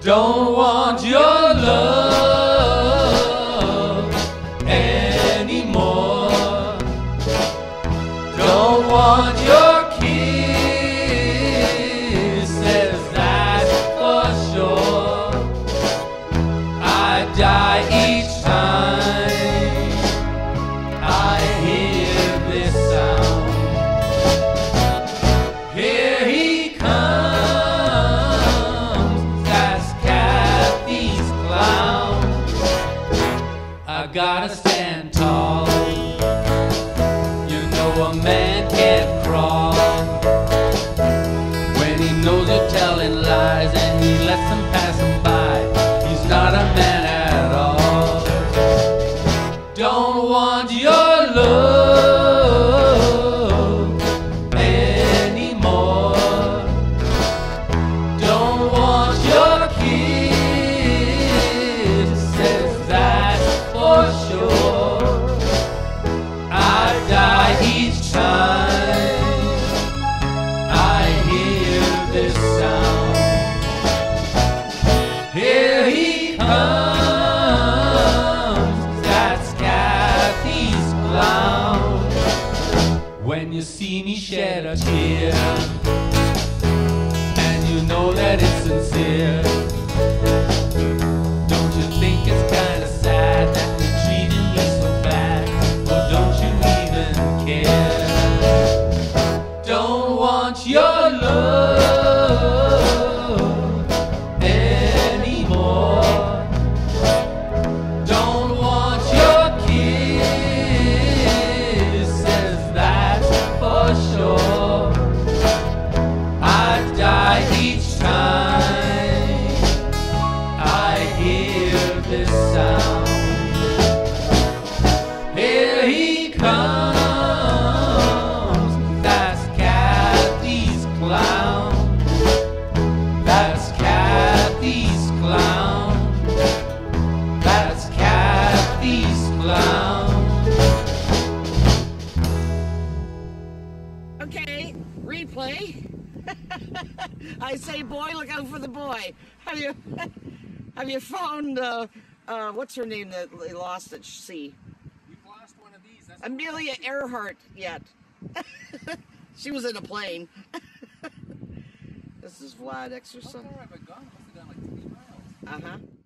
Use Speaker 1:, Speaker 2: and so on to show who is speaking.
Speaker 1: Don't want your love anymore. Don't want your kisses, that's for sure. I die each time I hear this sound. Here he comes, that's Cathy's clown. I gotta stand tall. You know a man can't crawl when he knows you're telling lies and he lets them pass him by. He's not a man at all. Don't want your love anymore. Don't want your kisses, that's for sure. I die each time I hear this sound. Here he comes, that's Cathy's clown. When you see me shed a tear and you know that it's sincere, don't you think it's kinda sad that you're treating me so bad? Or don't you even care? Don't want your love anymore. Don't want your kisses, that's for sure. I die each time I hear this sound. Here he comes, that's Cathy's clown. That's Cathy's clown. That's Cathy's clown.
Speaker 2: Okay, replay. I say, boy, look out for the boy. Have you found what's her name that they lost at sea?
Speaker 3: We've lost one of these. That's
Speaker 2: Amelia Earhart yet. She was in a plane. This is Vlad exercise.
Speaker 3: How far have I gone? I must have gone like 3 miles.
Speaker 2: Uh-huh.